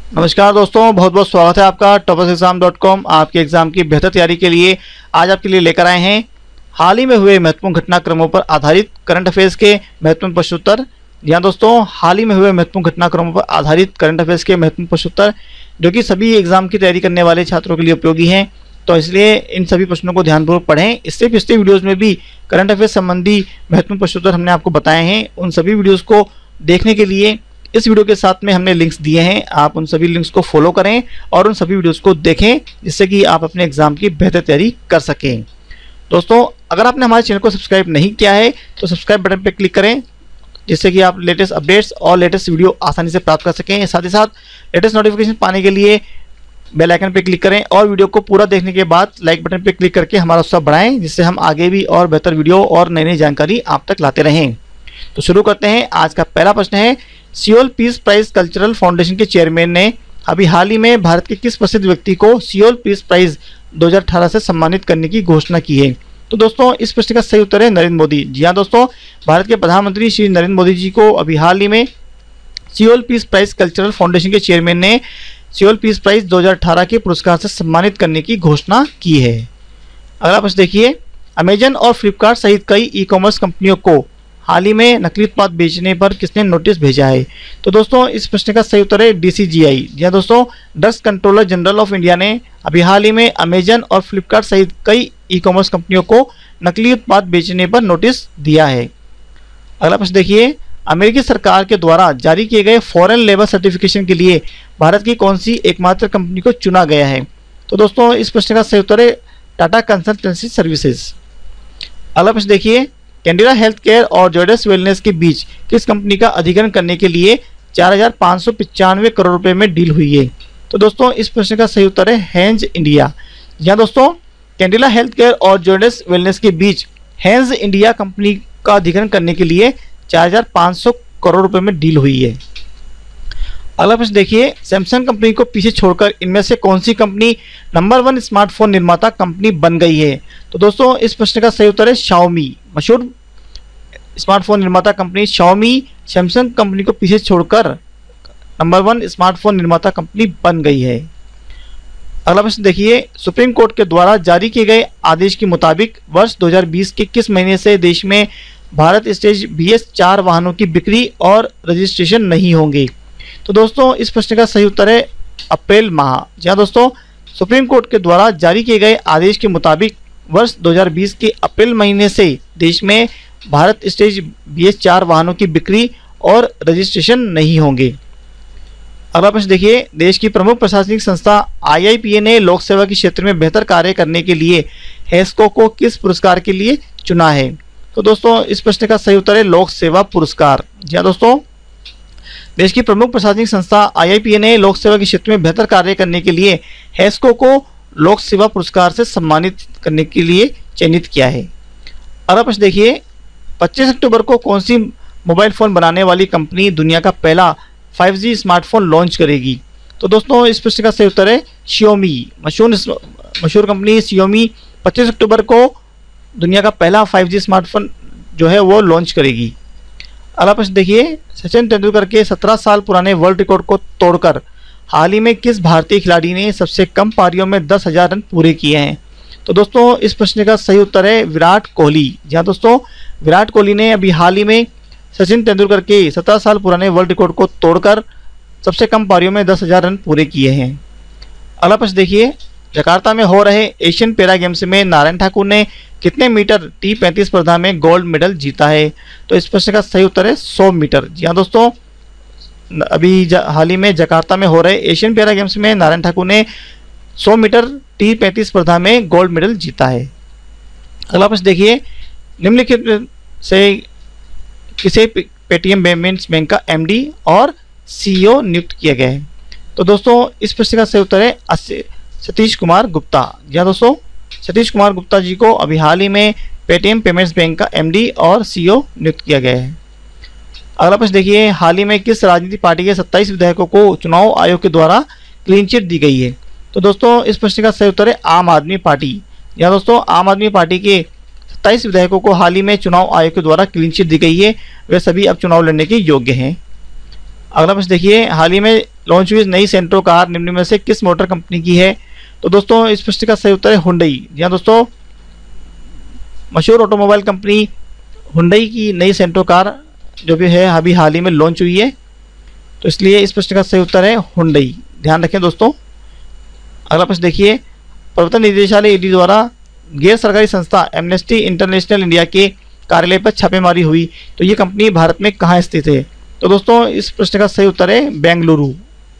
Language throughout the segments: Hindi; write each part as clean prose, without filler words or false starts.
नमस्कार दोस्तों, बहुत बहुत स्वागत है आपका topsexam.com आपके एग्जाम की बेहतर तैयारी के लिए। आज आपके लिए लेकर आए हैं हाल ही में हुए महत्वपूर्ण घटनाक्रमों पर आधारित करंट अफेयर्स के महत्वपूर्ण प्रश्नोत्तर। जी हाँ दोस्तों, हाल ही में हुए महत्वपूर्ण घटनाक्रमों पर आधारित करंट अफेयर्स के महत्वपूर्ण प्रश्नोत्तर जो कि सभी एग्जाम की तैयारी करने वाले छात्रों के लिए उपयोगी हैं। तो इसलिए इन सभी प्रश्नों को ध्यानपूर्वक पढ़ें। इससे पिछले वीडियोज़ में भी करंट अफेयर्स संबंधी महत्वपूर्ण प्रश्नोत्तर हमने आपको बताए हैं। उन सभी वीडियोज़ को देखने के लिए इस वीडियो के साथ में हमने लिंक्स दिए हैं, आप उन सभी लिंक्स को फॉलो करें और उन सभी वीडियोस को देखें जिससे कि आप अपने एग्जाम की बेहतर तैयारी कर सकें। दोस्तों, अगर आपने हमारे चैनल को सब्सक्राइब नहीं किया है तो सब्सक्राइब बटन पर क्लिक करें जिससे कि आप लेटेस्ट अपडेट्स और लेटेस्ट वीडियो आसानी से प्राप्त कर सकें। साथ ही साथ लेटेस्ट नोटिफिकेशन पाने के लिए बेल आइकन पर क्लिक करें और वीडियो को पूरा देखने के बाद लाइक बटन पर क्लिक करके हमारा उत्साह बढ़ाएं जिससे हम आगे भी और बेहतर वीडियो और नई नई जानकारी आप तक लाते रहें। तो शुरू करते हैं। आज का पहला प्रश्न है, Seoul peace prize cultural foundation के चेयरमैन ने अभी हाल ही में भारत के किस प्रसिद्ध व्यक्ति को सियोल पीस प्राइज 2018 से सम्मानित करने की घोषणा की है? तो दोस्तों, इस प्रश्न का सही उत्तर है नरेंद्र मोदी। जी हाँ दोस्तों, भारत के प्रधानमंत्री श्री नरेंद्र मोदी जी को अभी हाल ही में Seoul peace prize cultural foundation के चेयरमैन ने सियोल पीस प्राइज 2018 के पुरस्कार से सम्मानित करने की घोषणा की है। अगला प्रश्न देखिए, अमेजन और फ्लिपकार्ट सहित कई ई कॉमर्स कंपनियों को हाल ही में नकली उत्पाद बेचने पर किसने नोटिस भेजा है? तो दोस्तों, इस प्रश्न का सही उत्तर है DCGI। जी हाँ दोस्तों, drugs controller general of India ने अभी हाल ही में अमेजन और फ्लिपकार्ट सहित कई ई कॉमर्स कंपनियों को नकली उत्पाद बेचने पर नोटिस दिया है। अगला प्रश्न देखिए, अमेरिकी सरकार के द्वारा जारी किए गए फॉरेन लेबर सर्टिफिकेशन के लिए भारत की कौन सी एकमात्र कंपनी को चुना गया है? तो दोस्तों, इस प्रश्न का सही उत्तर है टाटा कंसल्टेंसी सर्विसेज। अगला प्रश्न देखिए, कैंडिला हेल्थ केयर और जॉयडस वेलनेस के बीच किस कंपनी का अधिग्रहण करने के लिए 4,595 करोड़ रुपए में डील हुई है? तो दोस्तों, इस प्रश्न का सही उत्तर है हेंज इंडिया। यहाँ दोस्तों, कैंडिला हेल्थ केयर और जॉयडस वेलनेस के बीच हेंज इंडिया कंपनी का अधिग्रहण करने के लिए 4,500 करोड़ रुपए में डील हुई है। अगला प्रश्न देखिए, सैमसंग कंपनी को पीछे छोड़कर इनमें से कौन सी कंपनी नंबर 1 स्मार्टफोन निर्माता कंपनी बन गई है? तो दोस्तों, इस प्रश्न का सही उत्तर है शाओमी। मशहूर स्मार्टफोन निर्माता कंपनी शाओमी सैमसंग कंपनी को पीछे छोड़कर नंबर 1 स्मार्टफोन निर्माता कंपनी बन गई है। अगला प्रश्न देखिए, सुप्रीम कोर्ट के द्वारा जारी किए गए आदेश के मुताबिक वर्ष 2020 के किस महीने से देश में भारत स्टेज BS4 वाहनों की बिक्री और रजिस्ट्रेशन नहीं होंगे? तो दोस्तों, इस प्रश्न का सही उत्तर है अप्रैल माह। जी हाँ दोस्तों, सुप्रीम कोर्ट के द्वारा जारी किए गए आदेश के मुताबिक वर्ष 2020 के अप्रैल महीने से देश में भारत स्टेज BS4 वाहनों की बिक्री और रजिस्ट्रेशन नहीं होंगे। अगला प्रश्न देखिए, देश की प्रमुख प्रशासनिक संस्था IIPA ने लोक सेवा के क्षेत्र में बेहतर कार्य करने के लिए हेस्को को किस पुरस्कार के लिए चुना है? तो दोस्तों, इस प्रश्न का सही उत्तर है लोक सेवा पुरस्कार। जी हाँ दोस्तों, देश की प्रमुख प्रशासनिक संस्था IIPA ने लोक सेवा के क्षेत्र में बेहतर कार्य करने के लिए हेस्को को लोक सेवा पुरस्कार से सम्मानित करने के लिए चयनित किया है। अगला प्रश्न देखिए, 25 अक्टूबर को कौन सी मोबाइल फ़ोन बनाने वाली कंपनी दुनिया का पहला 5G स्मार्टफोन लॉन्च करेगी? तो दोस्तों, इस प्रश्न का सही उत्तर है Xiaomi। मशहूर कंपनी Xiaomi 25 अक्टूबर को दुनिया का पहला 5G स्मार्टफोन जो है वो लॉन्च करेगी। अगला प्रश्न देखिए, सचिन तेंदुलकर के 17 साल पुराने वर्ल्ड रिकॉर्ड को तोड़कर हाल ही में किस भारतीय खिलाड़ी ने सबसे कम पारियों में 10,000 रन पूरे किए हैं? तो दोस्तों, इस प्रश्न का सही उत्तर है विराट कोहली। जहाँ दोस्तों, विराट कोहली ने अभी हाल ही में सचिन तेंदुलकर के 17 साल पुराने वर्ल्ड रिकॉर्ड को तोड़कर सबसे कम पारियों में 10,000 रन पूरे किए हैं। अगला प्रश्न देखिए, जकार्ता में हो रहे एशियन पैरा गेम्स में नारायण ठाकुर ने कितने मीटर T35 स्पर्धा में गोल्ड मेडल जीता है? तो इस प्रश्न का सही उत्तर है 100 मीटर। जी हाँ दोस्तों, अभी हाल ही में जकार्ता में हो रहे एशियन पैरा गेम्स में नारायण ठाकुर ने 100 मीटर T35 स्पर्धा में गोल्ड मेडल जीता है। अगला प्रश्न देखिए, निम्नलिखित से किसे पेटीएम पेमेंट्स बैंक का MD और CEO नियुक्त किया गया है? तो दोस्तों, इस प्रश्न का सही उत्तर है सतीश कुमार गुप्ता। जी हाँ दोस्तों, सतीश कुमार गुप्ता जी को अभी हाल ही में पेटीएम पेमेंट्स बैंक का MD और CEO नियुक्त किया गया है। अगला प्रश्न देखिए, हाल ही में किस राजनीतिक पार्टी के 27 विधायकों को चुनाव आयोग के द्वारा क्लीन चिट दी गई है? तो दोस्तों, इस प्रश्न का सही उत्तर है आम आदमी पार्टी। या दोस्तों, आम आदमी पार्टी के 27 विधायकों को हाल ही में चुनाव आयोग के द्वारा क्लीन चिट दी गई है। वे सभी अब चुनाव लड़ने के योग्य हैं। अगला प्रश्न देखिए, हाल ही में लॉन्च हुई नई सेंट्रो कार निम्न में से किस मोटर कंपनी की है? तो दोस्तों इस प्रश्न का सही उत्तर है हुंडई। जी हाँ दोस्तों, मशहूर ऑटोमोबाइल कंपनी हुंडई की नई सेंट्रो कार जो भी है अभी हाल ही में लॉन्च हुई है, तो इसलिए इस प्रश्न का सही उत्तर है हुंडई। ध्यान रखें दोस्तों। अगला प्रश्न देखिए, प्रवर्तन निदेशालय ईडी द्वारा गैर सरकारी संस्था एमनेस्टी इंटरनेशनल इंडिया के कार्यालय पर छापेमारी हुई, तो ये कंपनी भारत में कहाँ स्थित है? तो दोस्तों इस प्रश्न का सही उत्तर है बेंगलुरु।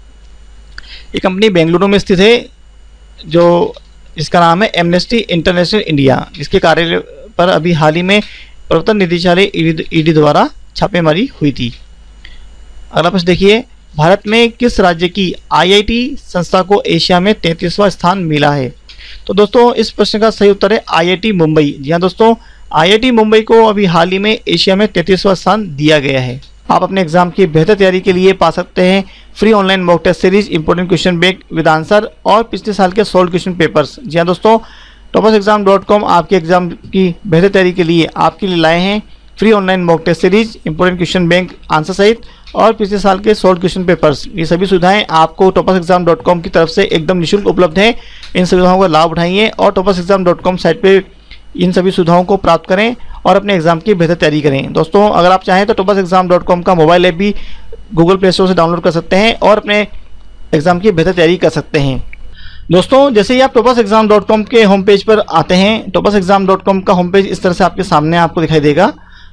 ये कंपनी बेंगलुरु में स्थित है, जो इसका नाम है एमनेस्टी इंटरनेशनल इंडिया। इसके कार्यालय पर अभी हाल ही में प्रवर्तन निदेशालय ईडी द्वारा छापेमारी हुई थी। अगला प्रश्न देखिए, भारत में किस राज्य की आईआईटी संस्था को एशिया में 33वां स्थान मिला है? तो दोस्तों इस प्रश्न का सही उत्तर है आईआईटी मुंबई। जी हाँ दोस्तों, आईआईटी मुंबई को अभी हाल ही में एशिया में 33वां स्थान दिया गया है। आप अपने एग्जाम की बेहतर तैयारी के लिए पा सकते हैं free online mock test series, important question bank with answer और पिछले साल के सॉल्व क्वेश्चन पेपर्स। जी हाँ दोस्तों, toppersexam.com आपके एग्जाम की बेहतर तैयारी के लिए आपके लिए लाए हैं free online mock test series, important question bank answer सहित और पिछले साल के सॉल्व क्वेश्चन पेपर्स। ये सभी सुविधाएं आपको toppersexam.com की तरफ से एकदम निःशुल्क उपलब्ध है। इन सुविधाओं का लाभ उठाइए और toppersexam.com साइट पे इन सभी सुविधाओं को प्राप्त करें और अपने एग्जाम की बेहतर तैयारी करें। दोस्तों अगर आप चाहें तो toppersexam.com का मोबाइल ऐप भी गूगल प्ले स्टोर से डाउनलोड कर सकते हैं और अपने एग्जाम की बेहतर तैयारी कर सकते हैं। दोस्तों जैसे ही आप toppersexam.com के होम पेज पर आते हैं, toppersexam.com का होम पेज इस तरह से आपके सामने आपको दिखाई देगा।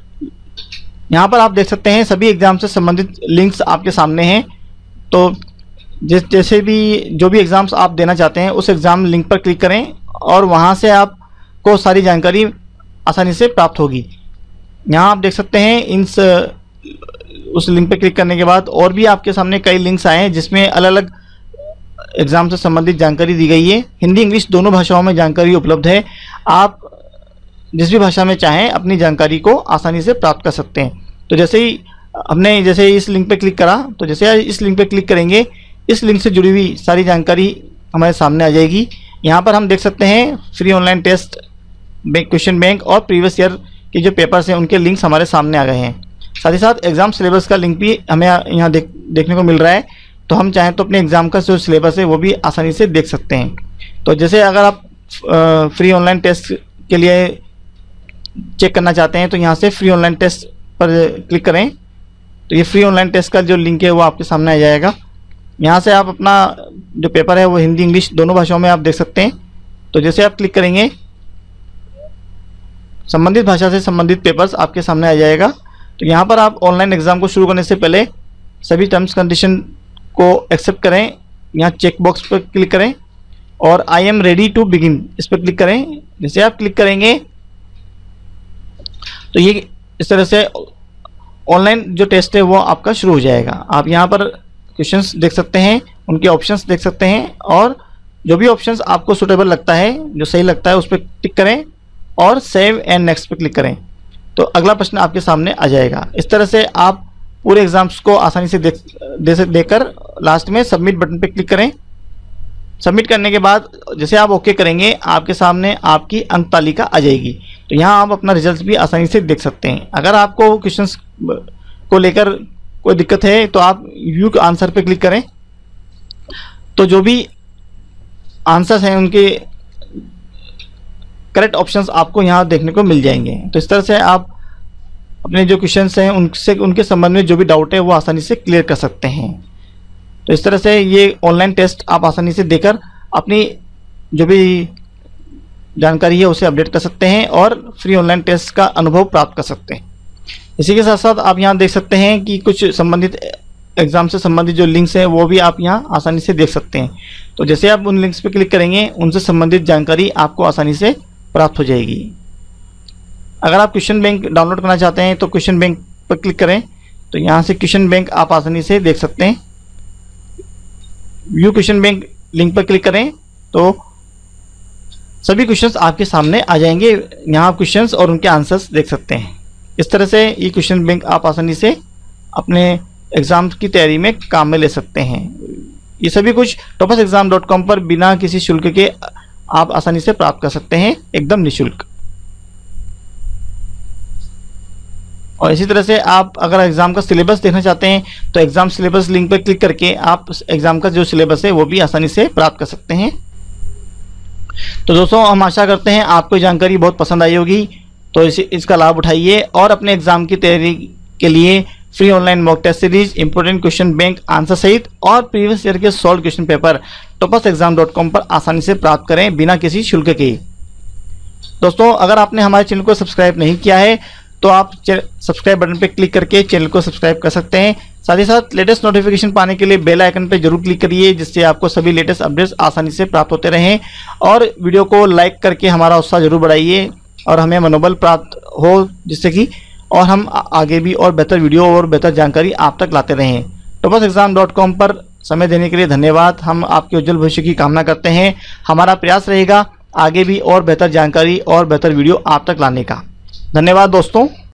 यहाँ पर आप देख सकते हैं सभी एग्जाम से संबंधित लिंक्स आपके सामने हैं। तो जैसे भी जो भी एग्जाम्स आप देना चाहते हैं उस एग्जाम लिंक पर क्लिक करें और वहाँ से आपको सारी जानकारी आसानी से प्राप्त होगी। यहाँ आप देख सकते हैं उस लिंक पर क्लिक करने के बाद और भी आपके सामने कई लिंक्स आए हैं जिसमें अलग अलग एग्जाम से संबंधित जानकारी दी गई है। हिंदी इंग्लिश दोनों भाषाओं में जानकारी उपलब्ध है। आप जिस भी भाषा में चाहें अपनी जानकारी को आसानी से प्राप्त कर सकते हैं। तो जैसे ही इस लिंक पे क्लिक करा, तो जैसे इस लिंक पे क्लिक करेंगे, इस लिंक से जुड़ी हुई सारी जानकारी हमारे सामने आ जाएगी। यहाँ पर हम देख सकते हैं free online test question bank और प्रीवियस ईयर के जो पेपर्स हैं उनके लिंक्स हमारे सामने आ गए हैं। साथ ही साथ एग्जाम सिलेबस का लिंक भी हमें यहाँ देखने को मिल रहा है। तो हम चाहें तो अपने एग्जाम का जो सिलेबस है वो भी आसानी से देख सकते हैं। तो जैसे अगर आप फ्री ऑनलाइन टेस्ट के लिए चेक करना चाहते हैं तो यहाँ से फ्री ऑनलाइन टेस्ट पर क्लिक करें, तो ये फ्री ऑनलाइन टेस्ट का जो लिंक है वो आपके सामने आ जाएगा। यहाँ से आप अपना जो पेपर है वो हिंदी इंग्लिश दोनों भाषाओं में आप देख सकते हैं। तो जैसे आप क्लिक करेंगे संबंधित भाषा से संबंधित पेपर्स आपके सामने आ जाएगा। तो यहाँ पर आप ऑनलाइन एग्जाम को शुरू करने से पहले सभी टर्म्स कंडीशन को एक्सेप्ट करें। यहाँ चेक बॉक्स पर क्लिक करें और I am ready to begin इस पर क्लिक करें। जैसे आप क्लिक करेंगे तो ये इस तरह से ऑनलाइन जो टेस्ट है वो आपका शुरू हो जाएगा। आप यहाँ पर क्वेश्चंस देख सकते हैं, उनके ऑप्शंस देख सकते हैं और जो भी ऑप्शंस आपको सूटेबल लगता है, जो सही लगता है उस पर टिक करें और सेव एंड नेक्स्ट पे क्लिक करें। तो अगला प्रश्न आपके सामने आ जाएगा। इस तरह से आप पूरे एग्जाम्स को आसानी से देखकर लास्ट में सबमिट बटन पे क्लिक करें। सबमिट करने के बाद जैसे आप ओके करेंगे आपके सामने आपकी अंक तालिका आ जाएगी। तो यहाँ आप अपना रिजल्ट भी आसानी से देख सकते हैं। अगर आपको क्वेश्चंस को लेकर कोई दिक्कत है तो आप व्यू आंसर पे क्लिक करें। तो जो भी आंसर्स हैं उनके करेक्ट ऑप्शंस आपको यहाँ देखने को मिल जाएंगे। तो इस तरह से आप अपने जो क्वेश्चंस हैं उनके संबंध में जो भी डाउट है वो आसानी से क्लियर कर सकते हैं। तो इस तरह से ये ऑनलाइन टेस्ट आप आसानी से देकर अपनी जो भी जानकारी है उसे अपडेट कर सकते हैं और फ्री ऑनलाइन टेस्ट का अनुभव प्राप्त कर सकते हैं। इसी के साथ साथ आप यहाँ देख सकते हैं कि कुछ संबंधित एग्जाम से संबंधित जो लिंक्स हैं वो भी आप यहाँ आसानी से देख सकते हैं। तो जैसे आप उन लिंक्स पर क्लिक करेंगे उनसे संबंधित जानकारी आपको आसानी से प्राप्त हो जाएगी। अगर आप क्वेश्चन बैंक डाउनलोड करना चाहते हैं तो क्वेश्चन बैंक पर क्लिक करें। तो यहाँ से क्वेश्चन बैंक आप आसानी से देख सकते हैं। व्यू क्वेश्चन बैंक लिंक पर क्लिक करें तो सभी क्वेश्चंस आपके सामने आ जाएंगे। यहाँ आप क्वेश्चंस और उनके आंसर्स देख सकते हैं। इस तरह से ये क्वेश्चन बैंक आप आसानी से अपने एग्जाम की तैयारी में काम में ले सकते हैं। ये सभी कुछ toppersexam.com पर बिना किसी शुल्क के आप आसानी से प्राप्त कर सकते हैं, एकदम निःशुल्क। और इसी तरह से आप अगर एग्ज़ाम का सिलेबस देखना चाहते हैं तो एग्ज़ाम सिलेबस लिंक पर क्लिक करके आप एग्ज़ाम का जो सिलेबस है वो भी आसानी से प्राप्त कर सकते हैं। तो दोस्तों, हम आशा करते हैं आपको जानकारी बहुत पसंद आई होगी। तो इसका लाभ उठाइए और अपने एग्ज़ाम की तैयारी के लिए free online mock test series, important question bank answer सहित और प्रीवियस ईयर के सॉल्व क्वेश्चन पेपर topsexam.com पर आसानी से प्राप्त करें बिना किसी शुल्क के। दोस्तों, अगर आपने हमारे चैनल को सब्सक्राइब नहीं किया है तो आप सब्सक्राइब बटन पर क्लिक करके चैनल को सब्सक्राइब कर सकते हैं। साथ ही साथ लेटेस्ट नोटिफिकेशन पाने के लिए बेल आइकन पर जरूर क्लिक करिए, जिससे आपको सभी लेटेस्ट अपडेट्स आसानी से प्राप्त होते रहें। और वीडियो को लाइक करके हमारा उत्साह जरूर बढ़ाइए और हमें मनोबल प्राप्त हो, जिससे कि और हम आगे भी और बेहतर वीडियो और बेहतर जानकारी आप तक लाते रहें। topsexam.com पर समय देने के लिए धन्यवाद। हम आपके उज्जवल भविष्य की कामना करते हैं। हमारा प्रयास रहेगा आगे भी और बेहतर जानकारी और बेहतर वीडियो आप तक लाने का। धन्यवाद दोस्तों।